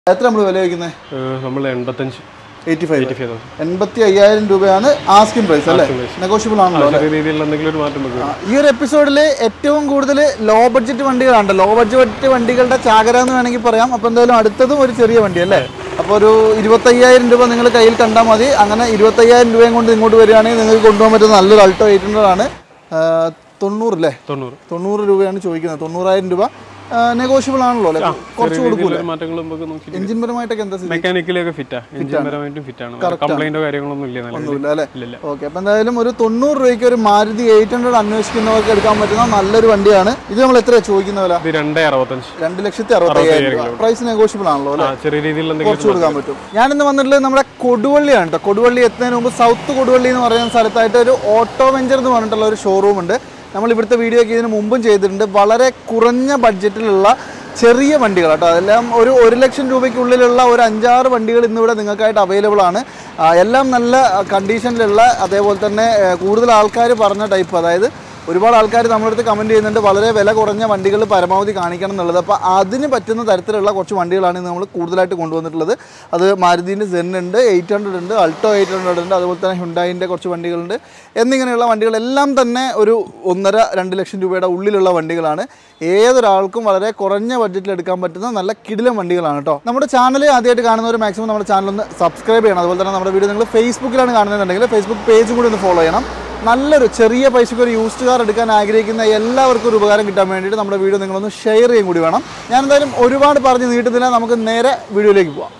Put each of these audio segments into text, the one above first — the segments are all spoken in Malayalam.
എത്ര നമ്മൾ വില വയ്ക്കുന്നത്? നമ്മൾ 85,000 രൂപയാണ് ആസ്കിംഗ് പ്രൈസ് അല്ലേ? നെഗോഷ്യബിൾ ആണല്ലോ. ഈ ഒരു എപ്പിസോഡിൽ ഏറ്റവും കൂടുതൽ ലോ ബഡ്ജറ്റ് വണ്ടികളാണ്. ലോ ബഡ്ജറ്റ് വണ്ടികളുടെ ചാകര എന്ന് വേണമെങ്കിൽ പറയാം. അപ്പോൾ എന്തായാലും അടുത്തതും ഒരു ചെറിയ വണ്ടി അല്ലേ? അപ്പോൾ ഒരു 25,000 രൂപ നിങ്ങൾ കയ്യിൽ കണ്ടാൽ മതി. അങ്ങനെ 25,000 രൂപയും കൊണ്ട് ഇങ്ങോട്ട് വരികയാണെങ്കിൽ നിങ്ങൾക്ക് കൊണ്ടുപോകാൻ പറ്റുന്ന നല്ലൊരു അൾട്ടോ 800 ആണ്. 90 അല്ലേ? 90 രൂപയാണ് ചോദിക്കുന്നത്. 90,000 രൂപ നെഗോഷ്യബിൾ ആണല്ലോ അല്ലേ? കുറച്ച് കൊടുക്കൂല. എഞ്ചിൻ പരമായിട്ടൊക്കെ എന്താ മെക്കാനിക്കലൊക്കെ കംപ്ലൈന്റോ കാര്യങ്ങളൊന്നും ഇല്ല അല്ലേ? ഓക്കെ. അപ്പോൾ എന്തായാലും ഒരു 90 രൂപയ്ക്ക് ഒരു മാരുതി 800 അന്വേഷിക്കുന്നവർക്ക് എടുക്കാൻ പറ്റുന്ന നല്ലൊരു വണ്ടിയാണ്. ഇത് നമ്മൾ എത്രയാണ് ചോദിക്കുന്ന വില? 2,65,000 രൂപ. പ്രൈസ് നെഗോഷ്യബിൾ ആണല്ലോ അല്ലേ? കുറച്ച് കൊടുക്കാൻ പറ്റും. ഞാനിന്ന് വന്നിട്ടുള്ളത് നമ്മുടെ കൊടുവള്ളിയാണ് കേട്ടോ. കൊടുവള്ളി എത്തുന്നതിന് മുമ്പ് സൗത്ത് കൊടുവള്ളി എന്ന് പറയുന്ന സ്ഥലത്തായിട്ട് ഒരു ഓട്ടോവെഞ്ചർ എന്ന് പറഞ്ഞിട്ടുള്ള ഒരു ഷോറൂം ഉണ്ട്. നമ്മൾ ഇവിടുത്തെ വീഡിയോ ഒക്കെ ഇതിന് മുമ്പും ചെയ്തിട്ടുണ്ട്. വളരെ കുറഞ്ഞ ബഡ്ജറ്റിലുള്ള ചെറിയ വണ്ടികൾ കേട്ടോ. അതെല്ലാം ഒരു 1,00,000 രൂപയ്ക്കുള്ളിലുള്ള ഒരു 5-6 വണ്ടികൾ ഇന്നിവിടെ നിങ്ങൾക്കായിട്ട് അവൈലബിൾ ആണ്. എല്ലാം നല്ല കണ്ടീഷനിലുള്ള, അതേപോലെ തന്നെ കൂടുതൽ ആൾക്കാർ പറഞ്ഞ ടൈപ്പ്, അതായത് ഒരുപാട് ആൾക്കാർ നമ്മുടെ അടുത്ത് കമൻറ്റ് ചെയ്യുന്നുണ്ട് വളരെ വില കുറഞ്ഞ വണ്ടികൾ പരമാവധി കാണിക്കണം എന്നുള്ളത്. അപ്പോൾ അതിന് പറ്റുന്ന തരത്തിലുള്ള കുറച്ച് വണ്ടികളാണ് നമ്മൾ കൂടുതലായിട്ട് കൊണ്ടുവന്നിട്ടുള്ളത്. അത് മാരുതിൻ്റെ സെൻ ഉണ്ട്, 800 ഉണ്ട്, അൾട്ടോ 800 ഉണ്ട്, അതുപോലെ തന്നെ ഹ്യുണ്ടായിൻ്റെ കുറച്ച് വണ്ടികളുണ്ട്. എന്നിങ്ങനെയുള്ള വണ്ടികളെല്ലാം തന്നെ ഒരു 1.5-2 ലക്ഷം രൂപയുടെ ഉള്ളിലുള്ള വണ്ടികളാണ്. ഏതൊരാൾക്കും വളരെ കുറഞ്ഞ ബഡ്ജറ്റിൽ എടുക്കാൻ പറ്റുന്ന നല്ല കിടിലം വണ്ടികളാണ് കേട്ടോ. നമ്മുടെ ചാനൽ ആദ്യമായിട്ട് കാണുന്നവർ മാക്സിമം നമ്മുടെ ചാനൽ ഒന്ന് സബ്സ്ക്രൈബ് ചെയ്യണം. അതുപോലെ തന്നെ നമ്മുടെ വീഡിയോ നിങ്ങൾ ഫേസ്ബുക്കിലാണ് കാണുന്നുണ്ടെങ്കിൽ ഫേസ്ബുക്ക് പേജും കൂടി ഒന്ന് ഫോളോ ചെയ്യണം. നല്ലൊരു ചെറിയ പൈസയ്ക്ക് ഒരു യൂസ്ഡ് കാർ എടുക്കാൻ ആഗ്രഹിക്കുന്ന എല്ലാവർക്കും ഒരു ഉപകാരം കിട്ടാൻ വേണ്ടിയിട്ട് നമ്മുടെ വീഡിയോ നിങ്ങളൊന്ന് ഷെയർ ചെയ്യും കൂടി വേണം. ഞാൻ എന്തായാലും ഒരുപാട് പറഞ്ഞ് നീട്ടുന്നില്ല, നമുക്ക് നേരെ വീഡിയോയിലേക്ക് പോവാം.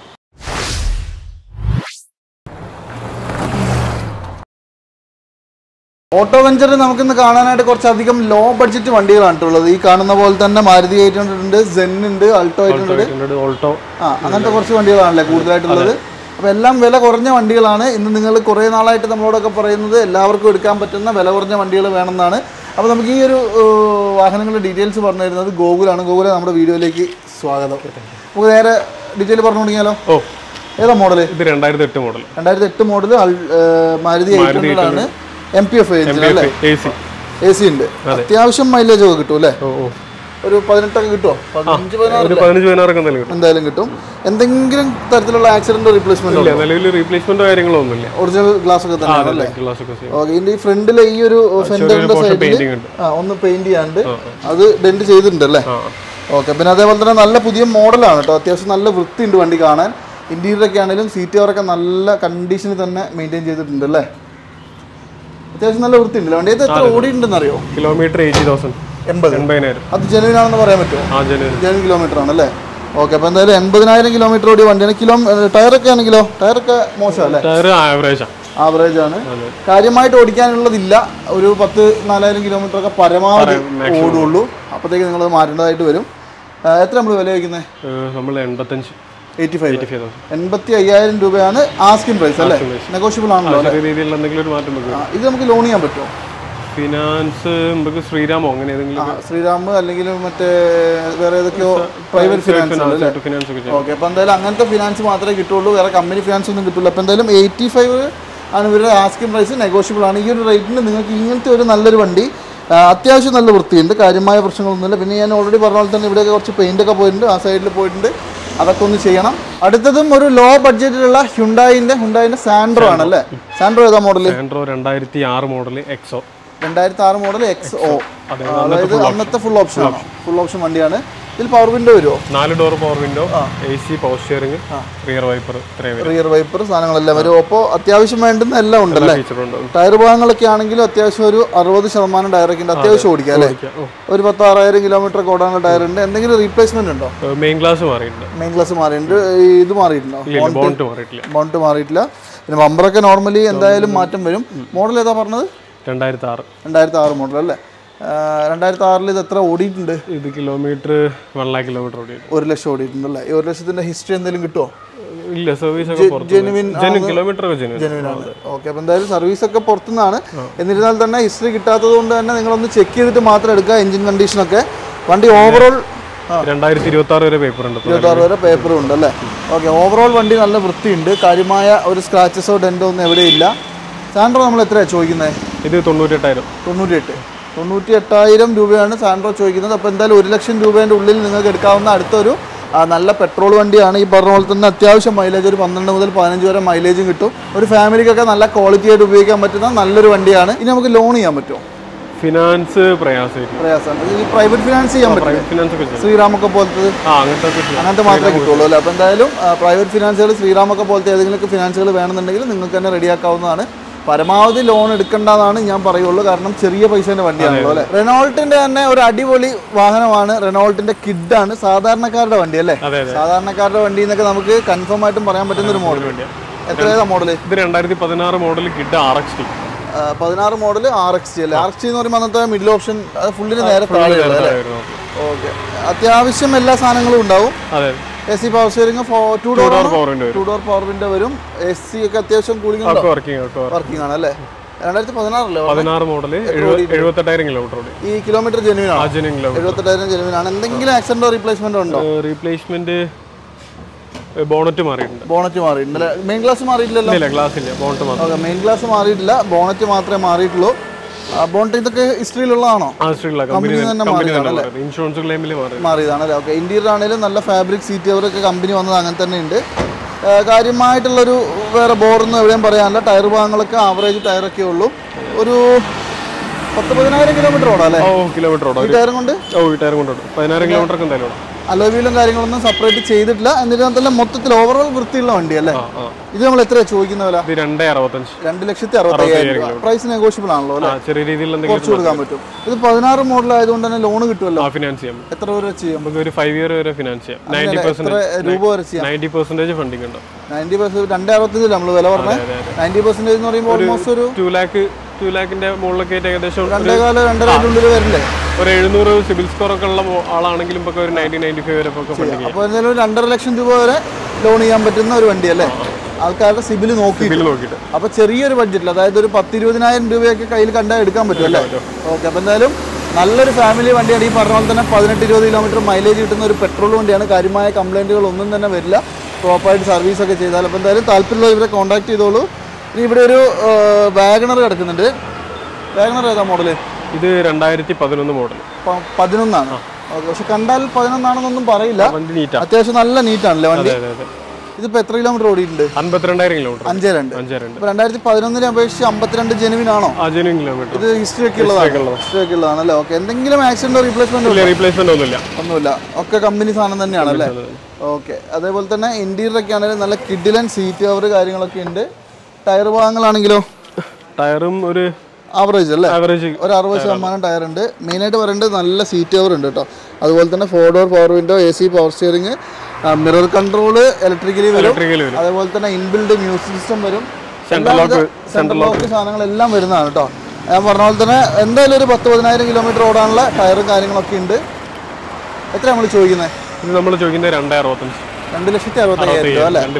ഓട്ടോവെഞ്ചറിൽ നമുക്കിന്ന് കാണാനായിട്ട് കുറച്ചധികം ലോ ബഡ്ജറ്റ് വണ്ടികളാണ് ഉള്ളത്. ഈ കാണുന്ന പോലെ തന്നെ മാരുതി 800 ഉണ്ട്, സെൻ ഉണ്ട്, അൾട്ടോ 800, അങ്ങനത്തെ കുറച്ച് വണ്ടികളാണല്ലേ കൂടുതലായിട്ടുള്ളത്. അപ്പോൾ എല്ലാം വില കുറഞ്ഞ വണ്ടികളാണ്. ഇന്ന് നിങ്ങൾ കുറേ നാളായിട്ട് നമ്മളോടൊക്കെ പറയുന്നത് എല്ലാവർക്കും എടുക്കാൻ പറ്റുന്ന വില കുറഞ്ഞ വണ്ടികൾ വേണമെന്നാണ്. അപ്പോൾ നമുക്ക് ഈ ഒരു വാഹനങ്ങളുടെ ഡീറ്റെയിൽസ് പറഞ്ഞു തരുന്നത് ഗോകുലാണ്. ഗോകുല, നമ്മുടെ വീഡിയോയിലേക്ക് സ്വാഗതം. നമുക്ക് നേരെ ഡീറ്റെയിൽ പറഞ്ഞു തുടങ്ങിയാലോ? ഏതാ മോഡൽ? ഇത് 2008 മോഡൽ. 2008 മോഡൽ മാരുതി 800 ആണ്. MPF എഞ്ചിൻ അല്ലേ? AC ഉണ്ട്. അത്യാവശ്യം മൈലേജ് ഒക്കെ കിട്ടും അല്ലേ? ഒരു 18 ഒക്കെ കിട്ടുമോ? 15-16 എന്തായാലും കിട്ടും. എന്തെങ്കിലും തരത്തിലുള്ള ആക്സിഡന്റ് റീപ്ലേസ്മെന്റോ കാര്യങ്ങളൊന്നുമില്ല. ഒറിജിനൽ ഗ്ലാസ് ഒക്കെ തന്നെയാണല്ലേ? ഓക്കെ. ഇതിന്റെ ഈ ഫ്രണ്ടിലെ ഈ ഒരു ഫെൻഡറിന്റെ സൈഡിൽ ഒന്ന് പെയിന്റ് ചെയ്യാണ്ട് അത് ഡെന്റ് ചെയ്തിട്ടുണ്ടല്ലേ? ഓക്കെ. പിന്നെ അതേപോലെ തന്നെ നല്ല പുതിയ മോഡലാണ് കേട്ടോ. അത്യാവശ്യം നല്ല വൃത്തിയുണ്ട് വണ്ടി കാണാൻ. ഇന്റീരിയർ ഒക്കെ ആണെങ്കിലും സീറ്റ് കവറൊക്കെ നല്ല കണ്ടീഷനിൽ തന്നെ മെയിൻറ്റെയിൻ ചെയ്തിട്ടുണ്ട് അല്ലേ? അത്യാവശ്യം നല്ല വൃത്തിയുണ്ടല്ലോ വണ്ടി. ഇത് എത്ര ഓടിയിട്ടുണ്ടെന്ന് അറിയോ? കിലോമീറ്റർ 80,000. അത് ജെനുവിൻ ആണെന്ന് പറയാൻ പറ്റുമോ? ജെനുവിൻ കിലോമീറ്റർ ആണല്ലേ? ഓക്കെ. അപ്പോൾ എന്തായാലും 80,000 കിലോമീറ്റർ ഓടിയ വണ്ടിയാണ്. ടയറൊക്കെ ആണെങ്കിലോ? ടയറൊക്കെ മോശം അല്ലേ? ആവറേജ് ആണ്. കാര്യമായിട്ട് ഓടിക്കാനുള്ളതില്ല. ഒരു 10-4,000 കിലോമീറ്റർ ഒക്കെ പരമാവധി ഓടുള്ളൂ. അപ്പോഴത്തേക്ക് നിങ്ങളത് മാറ്റേണ്ടതായിട്ട് വരും. എത്ര നമ്മൾ വില വയ്ക്കുന്നത്? 85,000 രൂപയാണ് ആസ്കിംഗ് പ്രൈസ് അല്ലേ? നെഗോഷ്യബിൾ ആണല്ലോ? ഇത് നമുക്ക് ലോൺ ചെയ്യാൻ പറ്റുമോ? ഫിനാൻസ് നമുക്ക് ശ്രീരാമോ അങ്ങനെ ഏതെങ്കിലും? ശ്രീരാം അല്ലെങ്കിൽ മറ്റേ വേറെ ഏതൊക്കെയോ പ്രൈവറ്റ് ഫിനാൻസ്. ഓക്കെ. അപ്പോൾ എന്തായാലും അങ്ങനത്തെ ഫിനാൻസ് മാത്രമേ കിട്ടുള്ളൂ, വേറെ കമ്പനി ഫിനാൻസ് ഒന്നും കിട്ടില്ല. അപ്പോൾ എന്തായാലും 85 ആണ് ഇവരുടെ ആസ്കിംഗ് പ്രൈസ്. നെഗോഷ്യബിൾ ആണ്. ഈ ഒരു റേറ്റിന് നിങ്ങൾക്ക് ഇങ്ങനത്തെ ഒരു നല്ലൊരു വണ്ടി, അത്യാവശ്യം നല്ല വൃത്തിയുണ്ട്, കാര്യമായ പ്രശ്നങ്ങളൊന്നുമില്ല. പിന്നെ ഞാൻ ഓൾറെഡി പറഞ്ഞ പോലെ തന്നെ ഇവിടെയൊക്കെ കുറച്ച് പെയിൻ്റ് ഒക്കെ പോയിട്ടുണ്ട്, ആ സൈഡിൽ പോയിട്ടുണ്ട്. അതൊക്കെ ഒന്ന് ചെയ്യണം. അടുത്തതും ഒരു ലോ ബഡ്ജറ്റിലുള്ള ഹ്യുണ്ടായിന്റെ സാൻഡ്രോ ആണല്ലേ? സാൻഡ്രോ ഏതാ model? 2006 model XO. 2006 model XO, അതായത് അന്നത്തെ ഫുൾ ഓപ്ഷൻ വണ്ടിയാണ്. ഇതിൽ പവർ വിൻഡോ വരുമോ? 4 door power window, AC power steering, rear wiper സാധനങ്ങളെല്ലാം വരും. അപ്പോൾ അത്യാവശ്യം വേണ്ടുന്ന എല്ലാം ഉണ്ടല്ലേ? ടയർ ഭാഗങ്ങളൊക്കെ ആണെങ്കിലും അത്യാവശ്യം ഒരു 60% ടയറൊക്കെ ഉണ്ട്. അത്യാവശ്യം ഓടിക്കാം അല്ലേ? ഒരു 10,000-6,000 കിലോമീറ്റർ ഓടാനുള്ള ടയർ ഉണ്ട്. എന്തെങ്കിലും റീപ്ലേസ്മെന്റ് ഉണ്ടോ? മെയിൻ ഗ്ലാസ് മാറിയിട്ടുണ്ട്. ഇത് മാറിയിട്ടുണ്ടോ? ബോണ്ട് മാറിയിട്ടില്ല. പിന്നെ ബമ്പറൊക്കെ നോർമലി എന്തായാലും മാറ്റം വരും. മോഡൽ ഏതാ പറഞ്ഞത്? 2006 മോഡൽ അല്ലേ? 2006 ഇത് എത്ര ഓടിയിട്ടുണ്ട്? ഇത് കിലോമീറ്റർ 1 lakh കിലോമീറ്റർ ഓടിയിട്ടുണ്ട്. 1 ലക്ഷം ഓടിയിട്ടുണ്ട് അല്ലേ? 1 ലക്ഷത്തിന്റെ ഹിസ്റ്ററി എന്തെങ്കിലും കിട്ടുമോ? ഇല്ല, സർവീസ് ജെനുവിൻ കിലോമീറ്റർ ജെനുവിൻ ആണ്. ഓക്കെ. അപ്പോൾ എന്തായാലും സർവീസ് ഒക്കെ പുറത്തുനിന്നാണ്. എന്നിരുന്നാൽ തന്നെ ഹിസ്റ്ററി കിട്ടാത്തത് കൊണ്ട് തന്നെ നിങ്ങളൊന്ന് ചെക്ക് ചെയ്തിട്ട് മാത്രം എടുക്കുക. എഞ്ചിൻ കണ്ടീഷനൊക്കെ വണ്ടി ഓവറോൾ 2026 വരെ പേപ്പർ ഉണ്ട്. 26 വരെ പേപ്പറും ഉണ്ട് അല്ലേ? ഓക്കെ. ഓവറോൾ വണ്ടി നല്ല വൃത്തിയുണ്ട്. കാര്യമായ ഒരു സ്ക്രാച്ചസോ ഡെൻറ്റോ ഒന്നും എവിടെയില്ല. സാൻഡ്രോ നമ്മൾ എത്രയാണ് ചോദിക്കുന്നത്? ഇത് 98,000 രൂപയാണ് സാൻഡ്രോ ചോദിക്കുന്നത്. അപ്പോൾ എന്തായാലും 1 ലക്ഷം രൂപേൻ്റെ ഉള്ളിൽ നിങ്ങൾക്ക് എടുക്കാവുന്ന അടുത്തൊരു നല്ല പെട്രോൾ വണ്ടിയാണ്. ഈ പറഞ്ഞ പോലെ തന്നെ അത്യാവശ്യം മൈലേജ് ഒരു 12 മുതൽ 15 വരെ മൈലേജും കിട്ടും. ഒരു ഫാമിലിക്കൊക്കെ നല്ല ക്വാളിറ്റി ആയിട്ട് ഉപയോഗിക്കാൻ പറ്റുന്ന നല്ലൊരു വണ്ടിയാണ്. ഇനി നമുക്ക് ലോൺ ചെയ്യാൻ പറ്റുമോ? ഫിനാൻസ് പ്രയാസമാണ്. ഈ പ്രൈവറ്റ് ഫിനാൻസ് ചെയ്യാൻ പറ്റും. ശ്രീറാമൊക്കെ പോലത്തെ അങ്ങനത്തെ മാത്രമേ കിട്ടുള്ളൂ അല്ലേ? അപ്പോൾ എന്തായാലും പ്രൈവറ്റ് ഫിനാൻസുകൾ ശ്രീറാമൊക്കെ പോലത്തെ ഏതെങ്കിലും ഫിനാൻസുകൾ വേണമെന്നുണ്ടെങ്കിൽ നിങ്ങൾക്ക് തന്നെ റെഡിയാക്കാവുന്നതാണ്. പരമാവധി ലോൺ എടുക്കേണ്ടതാണ് ഞാൻ പറയുള്ളൂ, കാരണം ചെറിയ പൈസേൻ്റെ വണ്ടിയാണല്ലോ അല്ലേ. റെനോൾട്ടിന്റെ തന്നെ ഒരു അടിപൊളി വാഹനമാണ്. റെനോൾട്ടിന്റെ കിഡാണ്, സാധാരണക്കാരുടെ വണ്ടി അല്ലേ? സാധാരണക്കാരുടെ വണ്ടി എന്നൊക്കെ നമുക്ക് കൺഫേം ആയിട്ടും പറയാൻ പറ്റുന്ന ഒരു മോഡൽ. എത്രയാണ് മോഡല്? ഇത് 2016 മോഡൽ കിഡ് RXT. 16 മോഡൽ RXT അല്ലേ? RXT എന്ന് പറയുമ്പോൾ അന്നത്തെ മിഡിൽ ഓപ്ഷൻ ഫുള്ളിന് നേരെ താഴെയുള്ള അല്ലേ? ഓക്കെ, അത്യാവശ്യം എല്ലാ സാധനങ്ങളും ഉണ്ടാവും. AC power steering, 2 door power window വരും. AC ഒക്കെ അത്യാവശ്യം കൂളിംഗ് വർക്കിംഗ് ആണ് അല്ലേ? 2016 മോഡൽ 78,000 കിലോമീറ്റർ. ഈ കിലോമീറ്റർ ജെനുവിൻ ആണ്? 78,000 ജെനുവിൻ ആണ്. എന്തെങ്കിലും ആക്സിഡന്റോ റീപ്ലേസ്മെന്റോ ഉണ്ടോ? റീപ്ലേസ്മെന്റ് ബോണറ്റ് മാറിയിട്ടുണ്ട്. മെയിൻ ഗ്ലാസ് മാറിയിട്ടില്ലല്ലോ? മെയിൻ ഗ്ലാസ് മാറിയിട്ടില്ല, ബോണറ്റ് മാത്രമേ മാറിയിട്ടുള്ളൂ. ബോണറ്റ് ഇതൊക്കെ ഹിസ്റ്ററിയിലുള്ളതാണോ? കമ്പനി തന്നെ മാറിയതാണല്ലേ? ഓക്കെ. ഇന്റീരിയർ ആണെങ്കിലും നല്ല ഫാബ്രിക് സീറ്റ് കവറൊക്കെ കമ്പനി വന്നത് അങ്ങനെ തന്നെ ഉണ്ട്. കാര്യമായിട്ടുള്ളൊരു വേറെ ബോർഡൊന്നും എവിടെയും പറയാനില്ല. ടയർ ഭാഗങ്ങളൊക്കെ ആവറേജ് ടയറൊക്കെ ഉള്ളൂ. ഒരു 10-15,000 കിലോമീറ്റർ ഓടാം അല്ലേ? ഈ ടയറും കൊണ്ട് 15,000 കിലോമീറ്റർ എന്തായാലും. അലോവീലും കാര്യങ്ങളൊന്നും സെപ്പറേറ്റ് ചെയ്തിട്ടില്ല. എന്നിരുന്നാൽ തന്നെ മൊത്തത്തിൽ ഓവറോൾ വൃത്തിയുള്ള വണ്ടി അല്ലേ? ഇത് നമ്മൾ എത്ര ചോദിക്കുന്ന വില? 2,65,000 രൂപ. പ്രൈസ് നെഗോഷ്യബിൾ ആണല്ലോ അല്ലേ? ചെറിയ രീതിയിൽ കുറച്ച് കൊടുക്കാൻ പറ്റും. ഇത് 16 മോഡൽ ആയതുകൊണ്ട് തന്നെ ലോൺ കിട്ടുമല്ലോ. ഫിനാൻസ് ചെയ്യാം. എത്ര രൂപ ചെയ്യാം? ഒരു 5 ഇയർ വരെ ഫിനാൻസ് ചെയ്യാം. 90% രൂപ വരെ ചെയ്യാം. 90% ഫണ്ടിങ് ഉണ്ട്. 90%. 2,65,000 നമ്മൾ വില പറഞ്ഞത്. 90% എന്ന് പറയുമ്പോൾ ഓൾമോസ്റ്റ് ഒരു 2 ലാഖിന്റെ മുകളിലൊക്കെ ഏകദേശം 2.5-2.5 വരില്ലേ? ഒരു 700 സിബിൽ സ്കോർ ഒക്കെ ഉള്ള ആളാണെങ്കിലും ഒരു 90-95 വരെ അപ്പോൾ എന്തായാലും 2.5 ലക്ഷം രൂപ വരെ ലോൺ ചെയ്യാൻ പറ്റുന്ന ഒരു വണ്ടി അല്ലേ? ആൾക്കാരുടെ സിബിൽ നോക്കിയിട്ട്. അപ്പോൾ ചെറിയൊരു ബഡ്ജറ്റിൽ, അതായത് ഒരു 10-20,000 രൂപയൊക്കെ കയ്യിൽ കണ്ടാൽ എടുക്കാൻ പറ്റും അല്ലേ? ഓക്കെ. അപ്പോൾ എന്തായാലും നല്ലൊരു ഫാമിലി വണ്ടിയാണ്. ഈ പറഞ്ഞ പോലെ തന്നെ 18-20 കിലോമീറ്റർ മൈലേജ് കിട്ടുന്ന ഒരു പെട്രോൾ വണ്ടിയാണ്. കാര്യമായ കംപ്ലൈൻറ്റുകൾ ഒന്നും തന്നെ വരില്ല, പ്രോപ്പറായിട്ട് സർവീസൊക്കെ ചെയ്താൽ. അപ്പോൾ എന്തായാലും താല്പര്യമുള്ള ഇവരെ കോൺടാക്ട് ചെയ്തോളൂ. ഇനി ഇവിടെ ഒരു വാഗണർ കിടക്കുന്നുണ്ട്. വാഗണർ ഏതാ മോഡല്? ഇത് 2011 മോഡൽ. 11 ആണ്. ഓക്കെ. പക്ഷെ കണ്ടാൽ 11 ആണെന്നൊന്നും പറയില്ല. അത്യാവശ്യം നല്ല നീറ്റാണല്ലേ വണ്ടി? ഇതിപ്പോ എത്ര കിലോമീറ്റർ ഓടിയിട്ടുണ്ട്? 52,000 കിലോമീറ്റർ. 52. 2011 അപേക്ഷിച്ച് 52 ജെനുവിൻ ആണോ? കിലോമീറ്റർ. ഇത് ഹിസ്റ്ററി ഒക്കെ ഉള്ളതാണല്ലേ? ഓക്കെ. എന്തെങ്കിലും ആക്സിഡന്റോ റീപ്ലേസ്മെന്റ് ഒന്നുമില്ല, ഒക്കെ കമ്പനി സാധനം തന്നെയാണല്ലേ? ഓക്കെ. അതേപോലെ തന്നെ ഇന്റീരിയർ ഒക്കെ ആണെങ്കിലും നല്ല കിഡിലൻ സീറ്റ് കവർ കാര്യങ്ങളൊക്കെ ഉണ്ട്. ടയർ ഭാഗങ്ങളാണെങ്കിലോ? ടയറും ഒരു ആവറേജ് അല്ലേ? ഒരു 60% ടയർ ഉണ്ട്. മെയിനായിട്ട് പറയേണ്ടത് നല്ല സീറ്റ് കവർ ഉണ്ട് കേട്ടോ. അതുപോലെ തന്നെ 4 door power window, AC power steering, mirror control electrically വരും. അതേപോലെ തന്നെ ഇൻബിൽഡ് മ്യൂസിക് സിസ്റ്റം വരും. സെൻട്രൽ ലോക്ക് സാധനങ്ങളെല്ലാം വരുന്നതാണ് കേട്ടോ. ഞാൻ പറഞ്ഞ പോലെ തന്നെ എന്തായാലും ഒരു 10-15,000 കിലോമീറ്റർ ഓടാനുള്ള ടയറും കാര്യങ്ങളൊക്കെ ഉണ്ട്. എത്ര നമ്മൾ ചോദിക്കുന്നത്? ഇത് നമ്മൾ ചോദിക്കുന്നത് 2,65,000. 2,65,000 രൂപ അല്ലേ?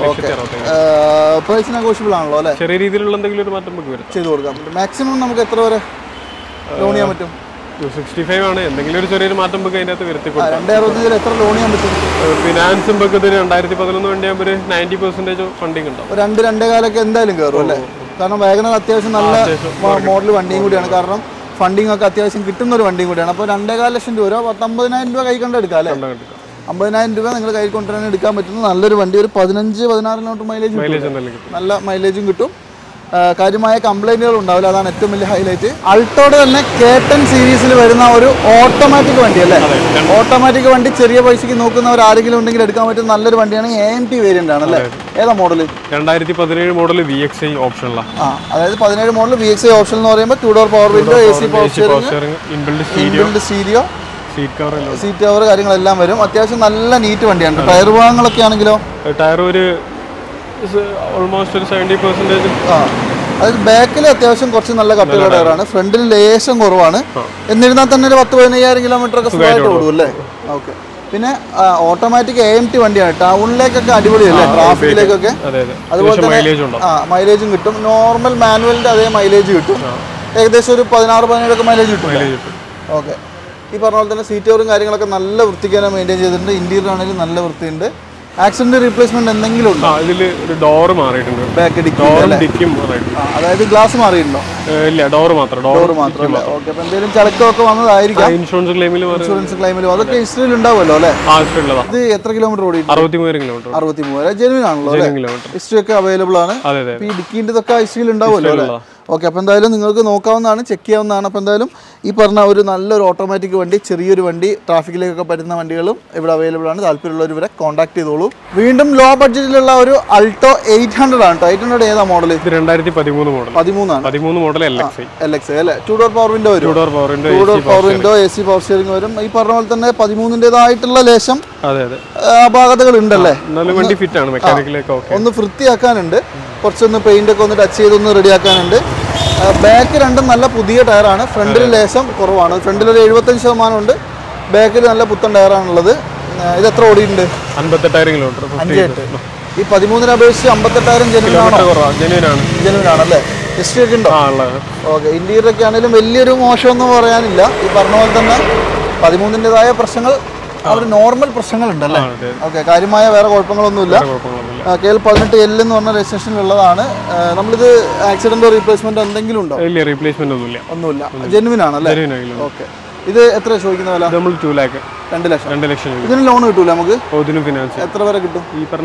പ്രൈസ് നെഗോഷ്യബിൾ ആണല്ലോ അല്ലേ? ചെറിയ രീതിയിലുള്ള എന്തെങ്കിലും ഒരു മാറ്റം ചെയ്ത് കൊടുക്കാൻ പറ്റും. മാക്സിമം നമുക്ക് എത്ര വരെ ലോൺ ചെയ്യാൻ പറ്റും? 265 ആണ്. എന്തെങ്കിലും ഒരു ചെറിയൊരു മാറ്റം അതിനകത്ത് വരുത്തി കൊടുക്കും. 2,65,000 എത്ര ലോൺ ചെയ്യാൻ പറ്റും? ഫിനാൻസും 2011 വണ്ടിയാകുമ്പോൾ ഒരു 90% ഫണ്ടിങ് ഉണ്ടാവും. 2-2.5 എന്തായാലും കയറും അല്ലേ? കാരണം വാഗണർ അത്യാവശ്യം നല്ല മോഡൽ വണ്ടിയും കൂടിയാണ്. കാരണം ഫണ്ടിങ് ഒക്കെ അത്യാവശ്യം കിട്ടുന്ന ഒരു വണ്ടിയും കൂടിയാണ്. അപ്പോൾ 2.5 ലക്ഷം രൂപ, 50,000 രൂപ കൈ കൊണ്ട് എടുക്കാം അല്ലേ? 50,000 രൂപ നിങ്ങൾ കയ്യിൽ കൊണ്ടുവരാൻ എടുക്കാൻ പറ്റുന്ന നല്ലൊരു വണ്ടി. ഒരു 15-16 കിലോമീറ്റർ മൈലേജ്, നല്ല മൈലേജും കിട്ടും. കാര്യമായ കംപ്ലൈൻറ്റുകൾ ഉണ്ടാവില്ല, അതാണ് ഏറ്റവും വലിയ ഹൈലൈറ്റ്. അൾട്ടോയുടെ തന്നെ K10 സീരീസിൽ വരുന്ന ഒരു ഓട്ടോമാറ്റിക് വണ്ടി അല്ലേ? ഓട്ടോമാറ്റിക് വണ്ടി ചെറിയ പൈസയ്ക്ക് നോക്കുന്നവർ ആരെങ്കിലും ഉണ്ടെങ്കിൽ എടുക്കാൻ പറ്റുന്ന നല്ലൊരു വണ്ടിയാണ്. AMT വേരിയന്റ് ആണ് അല്ലേ? ഏതാ മോഡൽ? 2017 മോഡൽ VXI ഓപ്ഷനിലാണ്. അതായത് 17 മോഡൽ VXI ഓപ്ഷൻ എന്ന് പറയുമ്പോൾ 2 door power window, AC power steering, inbuilt stereo, seat cover കാര്യങ്ങളെല്ലാം വരും. അത്യാവശ്യം നല്ല നീറ്റ് വണ്ടിയാണ്. ടയർ ഭാഗങ്ങളൊക്കെ ആണെങ്കിലോ? ടയർ ഒരു ഓൾമോസ്റ്റ് ഒരു 70%. അതായത് ബാക്കിൽ അത്യാവശ്യം കുറച്ച് നല്ല കട്ടിയുള്ള ടയറാണ്, ഫ്രണ്ടിൽ ലേശം കുറവാണ്. എന്നിരുന്നാൽ തന്നെ ഒരു 10-15,000 കിലോമീറ്റർ ഒക്കെ സുഖമായിട്ട് ഓടും അല്ലേ? ഓക്കെ. പിന്നെ ഓട്ടോമാറ്റിക് AMT വണ്ടിയാണ്. ടൗണിലേക്കൊക്കെ അടിപൊളിയല്ലേ? ട്രാഫിക്കിലേക്കൊക്കെ. അതുപോലെ തന്നെ മൈലേജും കിട്ടും. നോർമൽ മാനുവലിന്റെ അതേ മൈലേജ് കിട്ടും. ഏകദേശം ഒരു 16-17 മൈലേജ് കിട്ടും. ഓക്കെ. ഈ പറഞ്ഞ പോലെ തന്നെ സീറ്റ് കവറും കാര്യങ്ങളൊക്കെ നല്ല വൃത്തിക്ക് തന്നെ മെയിൻറ്റെയിൻ ചെയ്തിട്ടുണ്ട്. ഇന്റീരിയർ ആണെങ്കിലും നല്ല വൃത്തിയുണ്ട്. ആക്സിഡന്റ് റീപ്ലേസ്മെന്റ് എന്തെങ്കിലും ഉണ്ടോ? ഇതിൽ ഒരു ഡോർ മാറിയിട്ടുണ്ട്, ബാക്ക് ഡിക്കും അതായത് ഗ്ലാസ് മാറിയിട്ടുണ്ടോ? ഇല്ല, ഡോർ മാത്രം. ഓക്കെ. അപ്പൊ എന്തെങ്കിലും ചലക്കമൊക്കെ വന്നതായിരിക്കാം. ഇൻഷുറൻസ് ക്ലെയിമിലും അതൊക്കെ ഹിസ്റ്ററിയിൽ ഉണ്ടാവുമല്ലോ അല്ലേ? ഇത് എത്ര കിലോമീറ്റർ ഓടി? 63 കിലോമീറ്റർ. 63 ജെനുവിൻ ആണല്ലോ അല്ലേ? ഹിസ്റ്ററി ഒക്കെ അവൈലബിൾ ആണ്. ഈ ഡിക്കിൻ്റെതൊക്കെ ഹിസ്റ്ററിയിൽ ഉണ്ടാവുമല്ലോ അല്ലേ? ഓക്കെ. അപ്പോൾ എന്തായാലും നിങ്ങൾക്ക് നോക്കാവുന്നതാണ്, ചെക്ക് ചെയ്യാവുന്നതാണ്. അപ്പോൾ എന്തായാലും ഈ പറഞ്ഞ ഒരു നല്ലൊരു ഓട്ടോമാറ്റിക് വണ്ടി, ചെറിയൊരു വണ്ടി, ട്രാഫിക്കിലേക്കൊക്കെ പറ്റുന്ന വണ്ടികളും ഇവിടെ അവൈലബിൾ ആണ്. താല്പര്യമുള്ളവർ ഇവരെ കോൺടാക്ട് ചെയ്തോളൂ. വീണ്ടും ലോ ബഡ്ജറ്റിലുള്ള ഒരു അൾട്ടോ 800 ആണ്. 800 ഏതാ മോഡൽ? 2013 മോഡൽ. 13 മോഡൽ LX അല്ലേ? 2 ഡോർ പവർ വിൻഡോ വരും. 2 door power window, AC power steering വരും. ഈ പറഞ്ഞ പോലെ തന്നെ 13-ന്റേതായിട്ടുള്ള ലേശം അപാകതകൾ ഉണ്ടല്ലേ? വണ്ടി ഫിറ്റ് ആണ്, മെക്കാനിക്കലൊക്കെ ഒന്ന് വൃത്തിയാക്കാനുണ്ട്, കുറച്ചൊന്ന് പെയിന്റ് ഒക്കെ ഒന്ന് ടച്ച് ചെയ്തൊന്ന് റെഡിയാക്കാനുണ്ട്. ബാക്ക് രണ്ടും നല്ല പുതിയ ടയറാണ്. ഫ്രണ്ടിൽ ലേശം കുറവാണ്. ഫ്രണ്ടിൽ ഒരു 75% ഉണ്ട്, ബാക്കിൽ നല്ല പുത്തൻ ടയറാണുള്ളത്. ഇത് എത്ര ഓടിയിട്ടുണ്ട്? 58,000 കിലോമീറ്റർ. 58. ഈ 13 അപേക്ഷിച്ച് 58,000 ജെനുവിൻ ആണല്ലേ? ഹിസ്റ്ററി ഒക്കെ ഉണ്ടോ? ഓക്കെ. ഇന്റീരിയർ ഒക്കെ ആണെങ്കിലും വലിയൊരു മോശമൊന്നും പറയാനില്ല. ഈ പറഞ്ഞ പോലെ തന്നെ 13-ന്റേതായ പ്രശ്നങ്ങൾ അവർ നോർമൽ പ്രശ്നങ്ങളുണ്ടല്ലേ? ഓക്കെ. കാര്യമായ വേറെ കുഴപ്പങ്ങളൊന്നുമില്ല. KL18L എന്ന് പറഞ്ഞ രജിസ്ട്രേഷനിലുള്ളതാണ്. നമ്മളിത് ആക്സിഡന്റോ റീപ്ലേസ്മെന്റോ എന്തെങ്കിലും ഉണ്ടോ? ഇല്ല, റീപ്ലേസ്മെന്റ് ഒന്നുമില്ല. ജെനുവിൻ ആണല്ലേ? ഓക്കെ. ഇത് എത്ര ചോദിക്കുന്ന വില? 2 ലക്ഷം. 2 ലക്ഷം. ഇതിന് ലോൺ കിട്ടൂല നമുക്ക്? ഇതിന് ഫിനാൻസ് എത്ര വരെ കിട്ടും? ഈ പറഞ്ഞ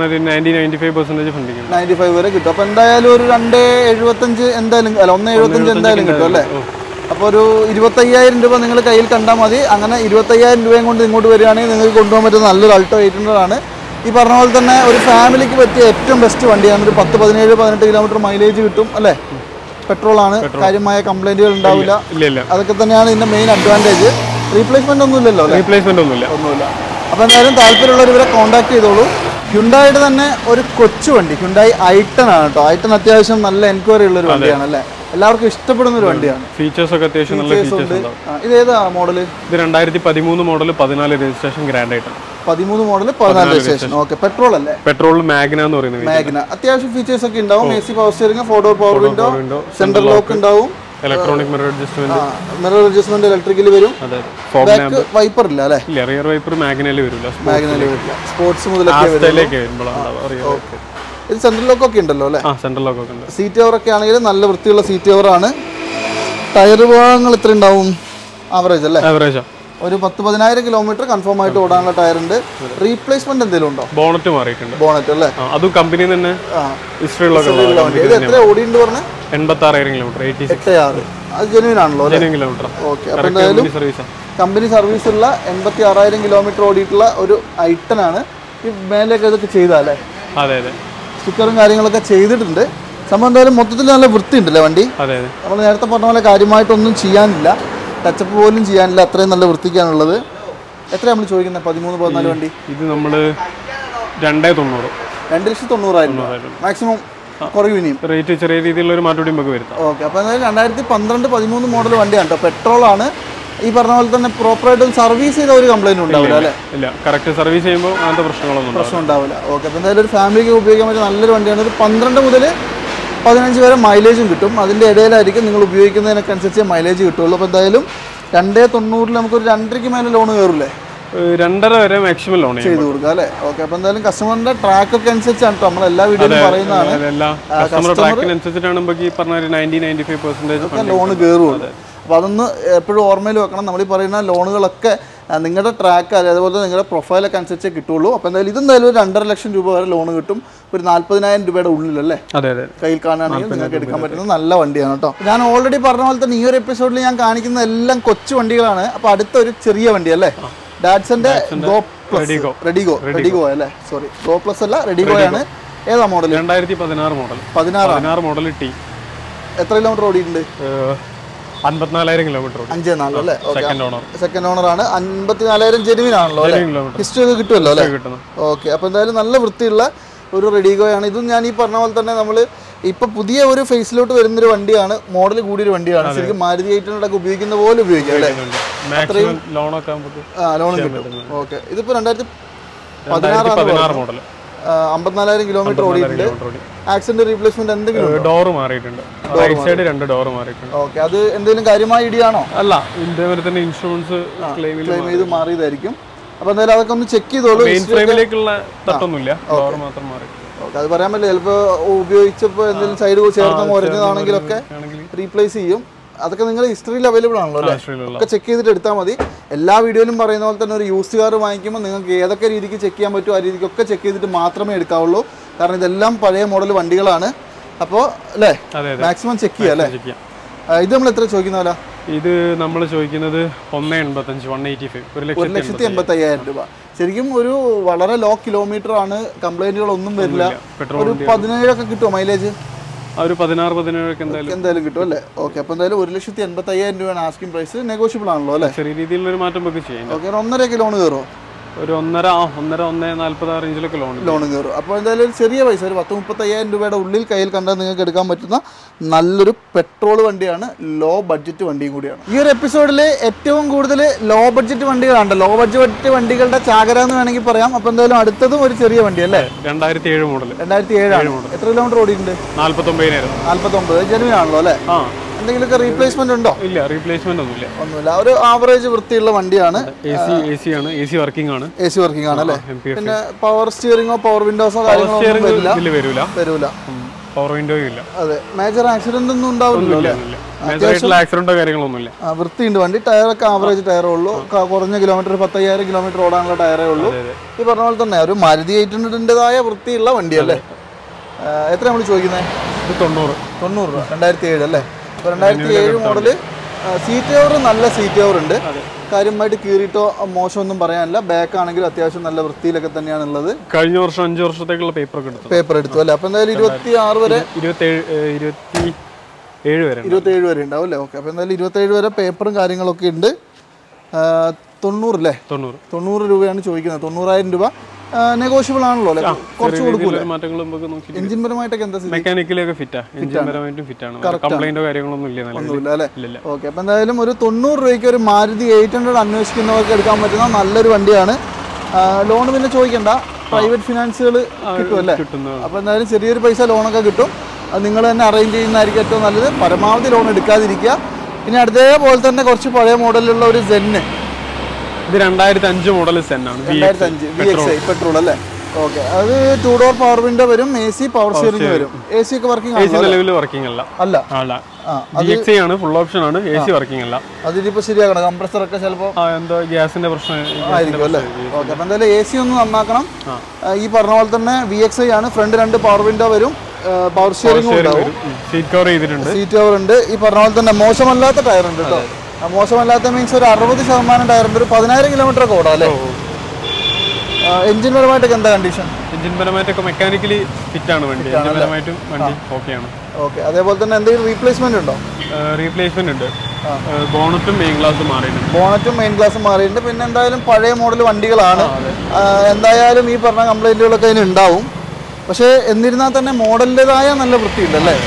95% ഫണ്ടിങ്. 95 വരെ കിട്ടും. അപ്പൊ എന്തായാലും ഒരു 2.75 എന്തായാലും, അല്ല 1.75 എന്തായാലും കിട്ടും അല്ലേ? അപ്പോൾ ഒരു 25,000 രൂപ നിങ്ങൾ കയ്യിൽ കണ്ടാൽ മതി. അങ്ങനെ 25,000 രൂപയും കൊണ്ട് ഇങ്ങോട്ട് വരികയാണെങ്കിൽ നിങ്ങൾക്ക് കൊണ്ടുപോകാൻ പറ്റുന്ന നല്ലൊരു അൾട്ടോ 800 ആണ്. ഈ പറഞ്ഞ പോലെ തന്നെ ഒരു ഫാമിലിക്ക് പറ്റിയ ഏറ്റവും ബെസ്റ്റ് വണ്ടിയാണ്. ഒരു 10, 17, 18 കിലോമീറ്റർ മൈലേജ് കിട്ടും അല്ലേ? പെട്രോൾ ആണ്, കാര്യമായ കംപ്ലൈന്റുകൾ ഉണ്ടാവില്ല. അതൊക്കെ തന്നെയാണ് ഇതിന്റെ മെയിൻ അഡ്വാൻറ്റേജ്. റീപ്ലേസ്മെന്റ് ഒന്നുമില്ലല്ലോ? ഒന്നുമില്ല. അപ്പോൾ എന്തായാലും താല്പര്യമുള്ളവർ ഇവരെ കോൺടാക്ട് ചെയ്തോളൂ. ഹ്യുണ്ടായുടെ തന്നെ ഒരു കൊച്ചു വണ്ടി, ഹ്യുണ്ടായി i10 ആണ് കേട്ടോ. i10 അത്യാവശ്യം നല്ല എൻക്വയറി ഉള്ള ഒരു വണ്ടിയാണ് അല്ലേ? എല്ലാവർക്കും ഇഷ്ടപ്പെടുന്ന ഒരു വണ്ടിയാണ്. ഫീച്ചേഴ്സ് ഒക്കെ അത്യാവശ്യം നല്ല ഫീച്ചേഴ്സ് ഉണ്ട്. ഇത് ഏതാ മോഡൽ? ഇത് 2013 മോഡൽ, 14 രജിസ്ട്രേഷൻ, ഗ്രാൻഡ് ആയിട്ടാണ്. 13 മോഡൽ, 14 രജിസ്ട്രേഷൻ. ഓക്കെ. പെട്രോൾ അല്ലേ? പെട്രോൾ മാഗ്ന എന്ന് പറയുന്നത്. മാഗ്ന അത്യാവശ്യം ഫീച്ചേഴ്സ് ഒക്കെ ഉണ്ടാവും. AC power steering, 4 door power window, central lock ഉണ്ടാവും, ഇലക്ട്രോണിക് മിറർ അഡ്ജസ്റ്റ്മെന്റ് ഇലക്ട്രിക്കലി വരും. ബാക്ക് വൈപ്പർ ഇല്ല അല്ലേ? ഇല്ല, റിയർ വൈപ്പർ മാഗ്നയിൽ വരില്ല. സ്പോർട്സ് മുതലൊക്കെ ഇത് സെൻട്രൽ ലോക്ക് ഒക്കെ ഉണ്ടല്ലോ അല്ലേ? സെൻട്രൽ ലോക്ക് ഒക്കെ ഉണ്ട്. സീറ്റ് കവർ ഒക്കെ ആണെങ്കിൽ നല്ല വൃത്തിയുള്ള സീറ്റ് കവർ ആണ്. ടയർ ഭാഗങ്ങൾ എത്ര ഉണ്ടാവും? ആവറേജ് അല്ലേ? ഒരു 10-15,000 കിലോമീറ്റർ കൺഫേം ആയിട്ട് ഓടാനുള്ള ടയർ ഉണ്ട്. റീപ്ലേസ്മെന്റ് എന്തെങ്കിലും ഉണ്ടോ? ബോണറ്റ് മാറിയിട്ടുണ്ട്. ബോണറ്റ് അല്ലേ? അതും കമ്പനി തന്നെ ഹിസ്റ്ററി ഉള്ള ഇത് എത്ര ഓടിയുണ്ട് പറഞ്ഞ? 86,000 കിലോമീറ്റർ. 86. അത് ജെനുവിൻ ആണല്ലോ? കിലോമീറ്റർ. ഓക്കെ. അപ്പോൾ എന്തായാലും കമ്പനി സർവീസ് ഉള്ള 86,000 കിലോമീറ്റർ ഓടിയിട്ടുള്ള ഒരു i10 ആണ്. ഈ മേലേക്ക് ഇതൊക്കെ ചെയ്താലേ? അതെ. സ്റ്റിക്കറും കാര്യങ്ങളൊക്കെ ചെയ്തിട്ടുണ്ട്. സംഭവം എന്തായാലും മൊത്തത്തിൽ നല്ല വൃത്തി ഉണ്ടല്ലേ വണ്ടി? നമ്മൾ നേരത്തെ പറഞ്ഞ പോലെ കാര്യമായിട്ടൊന്നും ചെയ്യാനില്ല, ടച്ചപ്പ് പോലും ചെയ്യാനില്ല, അത്രയും നല്ല വൃത്തിക്കാനുള്ളത്. എത്ര നമ്മൾ ചോദിക്കുന്നത്? 13, 14 വണ്ടി? ഇത് നമ്മൾ 290. 2,90,000 മാക്സിമം കുറയും. ഇനിയും റേറ്റ് ചെറിയ രീതിയിലുള്ള ഒരു മാറ്റം നമുക്ക് വരുത്താം. ഓക്കെ. അപ്പോൾ എന്തായാലും 2012, 13 മോഡൽ വണ്ടിയാണ് കേട്ടോ. പെട്രോളാണ്. ഈ പറഞ്ഞ പോലെ തന്നെ പ്രോപ്പറായിട്ട് സർവീസ് ചെയ്ത ഒരു കംപ്ലൈന്റ് ഉണ്ടാവില്ല അല്ലേ? ഇല്ല, കറക്റ്റ് സർവീസ് ചെയ്യുമ്പോൾ അങ്ങനത്തെ പ്രശ്നം ഉണ്ടാവില്ല. ഓക്കെ. അപ്പോൾ എന്തായാലും ഒരു ഫാമിലിക്ക് ഉപയോഗിക്കാൻ പറ്റിയ നല്ലൊരു വണ്ടിയാണ്. ഒരു 12 മുതൽ 15 വരെ മൈലേജും കിട്ടും. അതിൻ്റെ ഇടയിലായിരിക്കും നിങ്ങൾ ഉപയോഗിക്കുന്നതിനൊക്കെ അനുസരിച്ച് മൈലേജ് കിട്ടുള്ളൂ. അപ്പോൾ എന്തായാലും 290 നമുക്കൊരു 2.5 മേലെ ലോൺ കയറില്ലേ? 2.5 വരെ മാക്സിമം ലോൺ ചെയ്ത് കൊടുക്കുക അല്ലേ? ഓക്കെ. അപ്പോൾ എന്തായാലും കസ്റ്റമറിന്റെ ട്രാക്ക് ഒക്കെ അനുസരിച്ചാണ് നമ്മൾ എല്ലാ വീഡിയോയിലും പറയുന്നതാണ്. ലോൺ കയറുള്ളൂ. അപ്പോൾ അതൊന്ന് എപ്പോഴും ഓർമ്മയിൽ വെക്കണം. നമ്മൾ ഈ പറയുന്ന ലോണുകളൊക്കെ നിങ്ങളുടെ ട്രാക്ക് അതേപോലെ നിങ്ങളുടെ പ്രൊഫൈലൊക്കെ അനുസരിച്ചേ കിട്ടുള്ളൂ. അപ്പോൾ എന്തായാലും ഇതെന്തായാലും ഒരു 2.5 ലക്ഷം രൂപ വരെ ലോൺ കിട്ടും. ഒരു 40,000 രൂപയുടെ ഉള്ളിലല്ലേ കയ്യിൽ കാണുകയാണെങ്കിൽ നിങ്ങൾക്ക് എടുക്കാൻ പറ്റുന്ന നല്ല വണ്ടിയാണ് കേട്ടോ. ഞാൻ ഓൾറെഡി പറഞ്ഞ പോലെ തന്നെ ഈ ഒരു എപ്പിസോഡിൽ ഞാൻ കാണിക്കുന്ന എല്ലാം കൊച്ചു വണ്ടികളാണ്. അപ്പോൾ അടുത്തൊരു ചെറിയ വണ്ടി അല്ലേ? ഡാറ്റ്സന്റെ റെഡിഗോ അല്ലേ? സോറി, ഗോ പ്ലസ് അല്ല, റെഡിഗോ ആണ്. ഏതാ മോഡൽ? 2016 model T. എത്ര കിലോമീറ്റർ ഓടിയിട്ടുണ്ട്? 54,000 കിലോമീറ്റർ. 54 അല്ലേ? സെക്കൻഡ് ഓണർ ആണ്. 54,000 ജെനുവിൻ ആണല്ലോ അല്ലേ? ഹിസ്റ്ററി ഒക്കെ കിട്ടുമല്ലോ അല്ലേ? ഓക്കെ. അപ്പോൾ എന്തായാലും നല്ല വൃത്തിയുള്ള ഒരു റെഡിഗോയാണ്. ഇതും ഞാൻ ഈ പറഞ്ഞ പോലെ തന്നെ നമ്മൾ ഇപ്പൊ പുതിയ ഒരു ഫേസിലോട്ട് വരുന്നൊരു വണ്ടിയാണ്. മോഡൽ കൂടിയൊരു വണ്ടിയാണ്. ശരിക്കും മാരുതി 800 ഒക്കെ ഉപയോഗിക്കുന്ന പോലെ ഉപയോഗിക്കാം അല്ലേ? ലോൺ കിട്ടും. ഓക്കെ. ഇതിപ്പോ 2016 മോഡൽ, 54,000 കിലോമീറ്റർ ഓടിയിട്ടുണ്ട്. ആക്സിഡന്റ് റീപ്ലേസ്മെന്റ് എന്തെങ്കിലും? ഡോർ മാറിയിട്ടുണ്ട്. രണ്ട് ഡോർ മാറിയിട്ടുണ്ട്. ഓക്കെ. അത് എന്തെങ്കിലും കാര്യമായ ഇടിയാണോ? അല്ല, ഇൻഷുറൻസ് ക്ലെയിം ചെയ്ത് മാറിയതായിരിക്കും. അപ്പോൾ എന്തായാലും അതൊക്കെ ഒന്ന് ചെക്ക് ചെയ്തോളൂ. അത് പറയാൻ പറ്റില്ല, ചിലപ്പോൾ ഉപയോഗിച്ചപ്പോൾ എന്തെങ്കിലും സൈഡ് ചേർന്ന് മുരഞ്ഞതാണെങ്കിലൊക്കെ റീപ്ലേസ് ചെയ്യും. അതൊക്കെ നിങ്ങൾ ഹിസ്റ്ററിയിൽ അവൈലബിൾ ആണല്ലോ അല്ലേ? ഒക്കെ ചെക്ക് ചെയ്തിട്ട് എടുത്താൽ മതി. എല്ലാ വീഡിയോയിലും പറയുന്ന പോലെ തന്നെ ഒരു യൂസ്ഡ് കാർ വാങ്ങിക്കുമ്പോൾ നിങ്ങൾക്ക് ഏതൊക്കെ രീതിക്ക് ചെക്ക് ചെയ്യാൻ പറ്റുമോ ആ രീതിക്കൊക്കെ ചെക്ക് ചെയ്തിട്ട് മാത്രമേ എടുക്കാവുള്ളൂ. കാരണം ഇതെല്ലാം പഴയ മോഡൽ വണ്ടികളാണ്. അപ്പോൾ അല്ലേ മാക്സിമം ചെക്ക് ചെയ്യാം അല്ലേ? ഇത് നമ്മൾ എത്ര ചോദിക്കുന്ന? ഇത് നമ്മൾ ചോദിക്കുന്നത് 1,85,185 1,85,000 രൂപ. ശരിക്കും ഒരു വളരെ ലോ കിലോമീറ്റർ ആണ്, കംപ്ലൈന്റുകളൊന്നും വരില്ല. ഒരു 17 ഒക്കെ കിട്ടുമോ മൈലേജ്? ഒരു 16-17 എന്തായാലും കിട്ടും അല്ലേ? ഓക്കെ. അപ്പോൾ എന്തായാലും 1,85,000 രൂപയാണ് ആസ്കിംഗ് പ്രൈസ്. നെഗോഷ്യബിൾ ആണല്ലോ അല്ലേ? ചെറിയ രീതിയിലൊരു മാറ്റം നമുക്ക് ചെയ്യാം. ഓക്കെ. 1.5 ലോൺ കയറുമോ? ഒരു 1.5-1.40 റേഞ്ചിലൊക്കെ ലോൺ കയറും. അപ്പോൾ എന്തായാലും ഒരു ചെറിയ പൈസ, ഒരു 30,000-30,000 രൂപയുടെ ഉള്ളിൽ കയ്യിൽ കണ്ടാൽ നിങ്ങൾക്ക് എടുക്കാൻ പറ്റുന്ന നല്ലൊരു പെട്രോൾ വണ്ടിയാണ്, ലോ ബഡ്ജറ്റ് വണ്ടിയും കൂടിയാണ്. ഈ ഒരു എപ്പിസോഡിൽ ഏറ്റവും കൂടുതൽ ലോ ബഡ്ജറ്റ് വണ്ടികളാണ്. ലോ ബഡ്ജറ്റ് വണ്ടികളുടെ ചാകര എന്ന് വേണമെങ്കിൽ പറയാം. അപ്പോൾ എന്തായാലും അടുത്തതും ഒരു ചെറിയ വണ്ടി അല്ലേ? 2007 മോഡൽ. 2007 എത്ര കിലോമീറ്റർ ഓടിയിട്ടുണ്ട്? 49,000. ജെനുവിൻ ആണല്ലോ അല്ലേ? എന്തെങ്കിലുമൊക്കെ റീപ്ലേസ്മെന്റ് ഉണ്ടോ? ഇല്ല, റീപ്ലേസ്മെന്റ് ഒന്നുമില്ല. ഒരു ആവറേജ് വൃത്തിയുള്ള വണ്ടിയാണ്. AC വർക്കിംഗ് ആണ് അല്ലേ? പിന്നെ പവർ സ്റ്റിയറിംഗോ പവർ വിൻഡോസോ കാര്യങ്ങളോ വരില്ല. പവർ വിൻഡോയും ഇല്ല. അതെ. മേജർ ആക്സിഡന്റ് ഒന്നും ഉണ്ടാവില്ലല്ലോ. വൃത്തിയുണ്ട് വണ്ടി. ടയറൊക്കെ ആവറേജ് ടയറേ ഉള്ളൂ. കുറഞ്ഞ കിലോമീറ്റർ 10,000 കിലോമീറ്റർ ഓടാനുള്ള ടയറേ ഉള്ളൂ. ഈ പറഞ്ഞ പോലെ തന്നെ ഒരു മാരുതി 800-ൻ്റെതായ വൃത്തിയുള്ള വണ്ടിയല്ലേ? എത്ര നമ്മൾ ചോദിക്കുന്നത്? 90 രൂപ. 2007 അല്ലേ? 2007 മോഡല്. സീറ്റ് കവർ നല്ല സീറ്റ് കവർ ഉണ്ട്. കാര്യമായിട്ട് കീറിയിട്ടോ മോശമൊന്നും പറയാനില്ല. ബാക്ക് ആണെങ്കിൽ അത്യാവശ്യം നല്ല വൃത്തിയിലൊക്കെ തന്നെയാണ് ഉള്ളത്. കഴിഞ്ഞ വർഷം 5 വർഷത്തേക്കുള്ള പേപ്പർ എടുത്തു അല്ലേ? അപ്പോൾ എന്തായാലും 26 വരെ 27 വരെ ഉണ്ടാവും അല്ലേ? ഓക്കെ. അപ്പോൾ എന്തായാലും 27 വരെ പേപ്പറും കാര്യങ്ങളൊക്കെ ഉണ്ട്. 90 അല്ലേ? 90 രൂപയാണ് ചോദിക്കുന്നത്. 90,000 രൂപ നെഗോഷ്യബിൾ ആണല്ലോ അല്ലേ? കുറച്ച് കൊടുക്കൂല. എഞ്ചിൻ പരമായിട്ടൊക്കെ എന്താ? മെക്കാനിക്കലൊക്കെ ഒന്നുമില്ല അല്ലേ? ഓക്കെ. അപ്പോൾ എന്തായാലും ഒരു 90 രൂപയ്ക്ക് ഒരു മാരുതി 800 അന്വേഷിക്കുന്നവർക്ക് എടുക്കാൻ പറ്റുന്ന നല്ലൊരു വണ്ടിയാണ്. ലോൺ പിന്നെ ചോദിക്കണ്ട, പ്രൈവറ്റ് ഫിനാൻസുകൾ കിട്ടും അല്ലേ? അപ്പോൾ എന്തായാലും ചെറിയൊരു പൈസ ലോണൊക്കെ കിട്ടും. അത് നിങ്ങൾ തന്നെ അറേഞ്ച് ചെയ്യുന്നതായിരിക്കും ഏറ്റവും നല്ലത്. പരമാവധി ലോൺ എടുക്കാതിരിക്കുക. ഇനി അതേപോലെ തന്നെ കുറച്ച് പഴയ മോഡലിലുള്ള ഒരു സെന്ന്. ഇത് 2005 മോഡൽ സെന്നാണ്. 2005 VXI പെട്രോൾ അല്ലേ? ഓക്കെ. അത് 2 ഡോർ പവർ വിൻഡോ വരും, AC പവർ സ്റ്റിയറിംഗ് വരും. AC ഒക്കെ വർക്കിംഗ് അല്ല. VXI ആണ്, ഫുൾ ഓപ്ഷൻ ആണ്. AC വർക്കിംഗ് അല്ല. അതിനിപ്പോൾ ശരിയാക്കണം. കംപ്രസർ ഒക്കെ ചിലപ്പോൾ എന്തോ ഗ്യാസിന്റെ പ്രശ്നം ആയിരിക്കും അല്ലേ? ഓക്കെ. അപ്പോൾ എന്തായാലും AC ഒന്ന് നന്നാക്കണം. ഈ പറഞ്ഞ പോലെ തന്നെ VXI ആണ്. ഫ്രണ്ട് 2 പവർ വിൻഡോ വരും, പവർ സ്റ്റിയറിംഗ് ഉണ്ടാവും, സീറ്റ് കവർ ചെയ്തിട്ടുണ്ട്. സീറ്റ് കവർ ഉണ്ട്. ഈ പറഞ്ഞ പോലെ തന്നെ മോശമല്ലാത്ത ടയർ ഉണ്ട് കേട്ടോ. മോശമല്ലാത്ത മീൻസ് ഒരു 60% ടയറുണ്ട്. ഒരു 10,000 കിലോമീറ്റർ ഒക്കെ ഓടാം അല്ലേ? എഞ്ചിൻ പരമായിട്ടൊക്കെ എന്താ കണ്ടീഷൻ? എഞ്ചിൻ പരമായിട്ടൊക്കെ മെക്കാനിക്കലി ഫിറ്റ് ആണ് വണ്ടി. എഞ്ചിൻ പരമായിട്ടും വണ്ടി ഓക്കെയാണ്. ഓക്കെ. അതേപോലെ തന്നെ എന്തെങ്കിലും റീപ്ലേസ്മെന്റ് ഉണ്ടോ? റീപ്ലേസ്മെന്റ് ഉണ്ട്. ബോണറ്റും മെയിൻ ഗ്ലാസും മാറിയിട്ടുണ്ട്. പിന്നെ എന്തായാലും പഴയ മോഡൽ വണ്ടികളാണ്. എന്തായാലും ഈ പറഞ്ഞ കംപ്ലൈന്റുകളൊക്കെ അതിന് ഉണ്ടാവും. പക്ഷേ എന്നിരുന്നാൽ തന്നെ മോഡലിൻ്റെതായ നല്ല വൃത്തിയുണ്ടല്ലേ?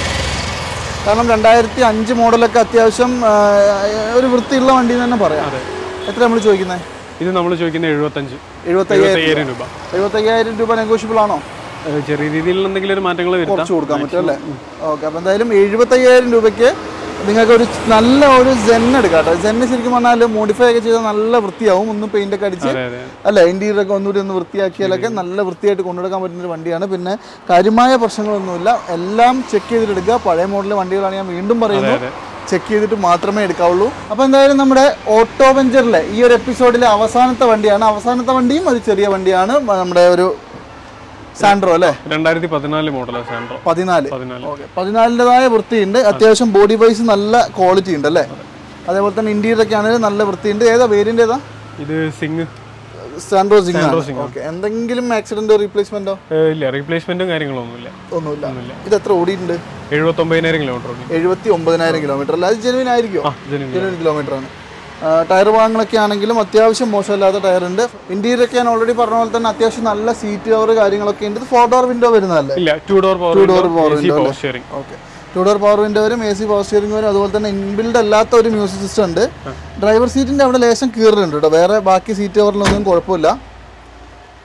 കാരണം 2005 മോഡലൊക്കെ അത്യാവശ്യം ഒരു വൃത്തിയുള്ള വണ്ടി തന്നെ പറയാം. എത്ര നമ്മൾ ചോദിക്കുന്നത്? ഇത് നമ്മൾ ചോദിക്കുന്നത് 75,000 രൂപ. 75,000 രൂപ നെഗോഷ്യബിൾ ആണോ? ചെറിയ രീതിയിൽ എന്തെങ്കിലും ഒരു മാറ്റങ്ങൾ കുറച്ച് കൊടുക്കാൻ പറ്റും അല്ലേ? ഓക്കെ. അപ്പോൾ എന്തായാലും 75,000 രൂപയ്ക്ക് നിങ്ങൾക്ക് ഒരു നല്ല ഒരു സെന്ന് എടുക്കാം കേട്ടോ. സെന്ന് ശരിക്കും പറഞ്ഞാൽ മോഡിഫൈ ഒക്കെ ചെയ്താൽ നല്ല വൃത്തിയാവും. ഒന്ന് പെയിന്റ് ഒക്കെ അടിച്ച് അല്ല ഇന്റീരിയർ ഒക്കെ ഒന്നുകൂടി ഒന്ന് വൃത്തിയാക്കിയാലൊക്കെ നല്ല വൃത്തിയായിട്ട് കൊണ്ടുനടക്കാൻ പറ്റുന്ന ഒരു വണ്ടിയാണ്. പിന്നെ കാര്യമായ പ്രശ്നങ്ങളൊന്നുമില്ല. എല്ലാം ചെക്ക് ചെയ്തിട്ട് എടുക്കുക. പഴയ മോഡൽ വണ്ടികളാണ്, ഞാൻ വീണ്ടും പറയുന്നത്, ചെക്ക് ചെയ്തിട്ട് മാത്രമേ എടുക്കാവുള്ളൂ. അപ്പോൾ എന്തായാലും നമ്മുടെ ഓട്ടോവെഞ്ചറിലെ ഈ ഒരു എപ്പിസോഡിലെ അവസാനത്തെ വണ്ടിയാണ്. അവസാനത്തെ വണ്ടിയും ഒരു ചെറിയ വണ്ടിയാണ്. നമ്മുടെ ഒരു സാൻഡ്രോ അല്ലേ? 2014 മോഡലാണ് സാൻഡ്രോ. 14-ൻ്റെതായ വൃത്തിയുണ്ട്. അത്യാവശ്യം ബോഡി വൈസ് നല്ല ക്വാളിറ്റി ഉണ്ട് അല്ലേ? അതേപോലെ തന്നെ ഇന്റീരിയർ ഒക്കെ ആണെങ്കിലും നല്ല വൃത്തിയുണ്ട്. ഏതാ വേരിയന്റ്? ഏതാ ഇത്? Santro Xing. ഓക്കെ. എന്തെങ്കിലും ആക്സിഡന്റോ റീപ്ലേസ്മെന്റോ? ഇല്ല, റീപ്ലേസ്മെന്റും കാര്യങ്ങളൊന്നുമില്ല. ഇത് എത്ര ഓടിയിട്ടുണ്ട്? 79,000 കിലോമീറ്റർ. 79,000 കിലോമീറ്റർ അല്ല? അത് ജെനുവിൻ ആയിരിക്കും. ജെനുവിൻ കിലോമീറ്റർ ആണ്. ടയർ ഭാഗങ്ങളൊക്കെ ആണെങ്കിലും അത്യാവശ്യം മോശമില്ലാത്ത ടയർ ഉണ്ട്. ഇന്റീരിയർ ഒക്കെ ഞാൻ ഓൾറെഡി പറഞ്ഞ പോലെ തന്നെ അത്യാവശ്യം നല്ല സീറ്റ് കവർ കാര്യങ്ങളൊക്കെ ഉണ്ട്. 4 ഡോർ വിൻഡോ വരുന്നതല്ലേ? 2 door power window. Okay. 2 door power window വരും, AC പവർ സ്റ്റിയറിംഗ് വരും. അതുപോലെ തന്നെ ഇൻബിൽഡ് അല്ലാത്ത ഒരു മ്യൂസിക് സിസ്റ്റം ഉണ്ട്. ഡ്രൈവർ സീറ്റിന്റെ അവിടെ ലേശം കീറുന്നുണ്ട് കേട്ടോ. വേറെ ബാക്കി സീറ്റ് കവറിലൊന്നും കുഴപ്പമില്ല.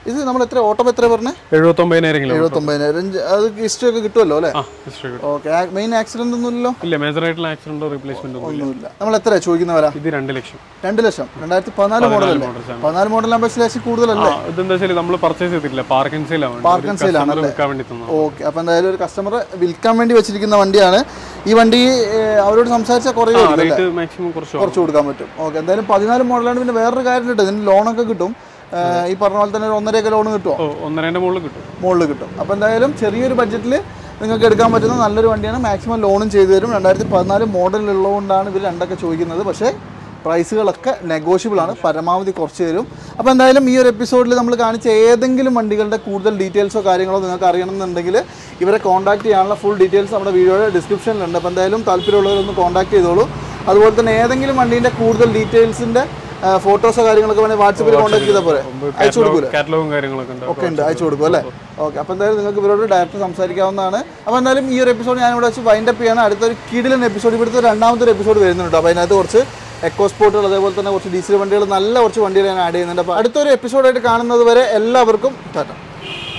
ഇത് നമ്മൾ എത്ര ഓട്ടോ എത്ര പറഞ്ഞേ? 79,000 അത് ഹിസ്റ്ററി ഒക്കെ കിട്ടുമല്ലോ അല്ലേ? ഓക്കെ. മെയിൻ ആക്സിഡന്റ് ഒന്നുമില്ലല്ലോ? ഇല്ല, മേജർ ആയിട്ടുള്ള ആക്സിഡന്റോ റീപ്ലേസ്മെന്റ് ഒന്നുമില്ല. നമ്മൾ എത്ര ചോദിക്കുന്ന വില? ഇത് 2 ലക്ഷം. 2 ലക്ഷം. 2014 മോഡലല്ലേ? 14 മോഡലാകുമ്പോൾ ലക്ഷം കൂടുതലല്ലേ? ഇതെന്താ വെച്ചാൽ നമ്മൾ പർച്ചേസ് ചെയ്തിട്ടില്ല, പാർക്ക് ആൻഡ് സെയിലാണ് വിൽക്കാൻ വേണ്ടി. ഓക്കെ. അപ്പോൾ എന്തായാലും ഒരു കസ്റ്റമർ വിൽക്കാൻ വേണ്ടി വെച്ചിരിക്കുന്ന വണ്ടിയാണ് ഈ വണ്ടി. അവരോട് സംസാരിച്ചാൽ കുറച്ച് കൊടുക്കാൻ പറ്റും. ഓക്കെ. എന്തായാലും 14 മോഡലാണ്. പിന്നെ വേറൊരു കാര്യം കിട്ടും, ഇതിന് ലോണൊക്കെ കിട്ടും. ഈ പറഞ്ഞ പോലെ തന്നെ 1.5 ലോൺ കിട്ടുമോ? 1.5 മുകളിൽ കിട്ടും. അപ്പോൾ എന്തായാലും ചെറിയൊരു ബഡ്ജറ്റിൽ നിങ്ങൾക്ക് എടുക്കാൻ പറ്റുന്ന നല്ലൊരു വണ്ടിയാണ്. മാക്സിമം ലോണും ചെയ്തു തരും. 2014 മോഡലുള്ളതുകൊണ്ടാണ് ഇവർ രണ്ടൊക്കെ ചോദിക്കുന്നത്. പക്ഷേ പ്രൈസുകളൊക്കെ നെഗോഷ്യബിൾ ആണ്, പരമാവധി കുറച്ച് തരും. അപ്പോൾ എന്തായാലും ഈ ഒരു എപ്പിസോഡിൽ നമ്മൾ കാണിച്ച ഏതെങ്കിലും വണ്ടികളുടെ കൂടുതൽ ഡീറ്റെയിൽസോ കാര്യങ്ങളോ നിങ്ങൾക്ക് അറിയണമെന്നുണ്ടെങ്കിൽ ഇവരെ കോൺടാക്ട് ചെയ്യാനുള്ള ഫുൾ ഡീറ്റെയിൽസ് നമ്മുടെ വീഡിയോയുടെ ഡിസ്ക്രിപ്ഷനിലുണ്ട്. അപ്പോൾ എന്തായാലും താല്പര്യമുള്ളവരൊന്ന് കോൺടാക്ട് ചെയ്തോളൂ. അതുപോലെ തന്നെ ഏതെങ്കിലും വണ്ടീൻ്റെ കൂടുതൽ ഡീറ്റെയിൽസിൻ്റെ ഫോട്ടോസോ കാര്യങ്ങളൊക്കെ വേണമെങ്കിൽ വാട്സപ്പിൽ കോൺടാക്ട് ചെയ്താൽ പോലെ അയച്ചു കൊടുക്കൂലേ? ഒക്കെ ഉണ്ട്, അയച്ചു കൊടുക്കും അല്ലേ? ഓക്കെ. അപ്പോൾ എന്തായാലും നിങ്ങൾക്ക് ഇവരോട് ഡയറക്റ്റ് സംസാരിക്കാവുന്നതാണ്. അപ്പോൾ എന്തായാലും ഈ ഒരു എപ്പിസോഡ് ഞാനിവിടെ വെച്ച് വൈൻഡപ്പ് ചെയ്യാണ്. അടുത്തൊരു കിടിലൻ എപ്പിസോഡ്, ഇവിടുത്തെ രണ്ടാമത്തെ ഒരു എപ്പിസോഡ് വരുന്നുണ്ട്. അപ്പോൾ അതിനകത്ത് കുറച്ച് എക്കോ സ്പോർട്ടുകൾ, അതേപോലെ തന്നെ കുറച്ച് ഡീസൽ വണ്ടികൾ, നല്ല കുറച്ച് വണ്ടികൾ ഞാൻ ആഡ് ചെയ്യുന്നുണ്ട്. അപ്പോൾ അടുത്തൊരു എപ്പിസോഡായിട്ട് കാണുന്നത് വരെ എല്ലാവർക്കും ടാറ്റ.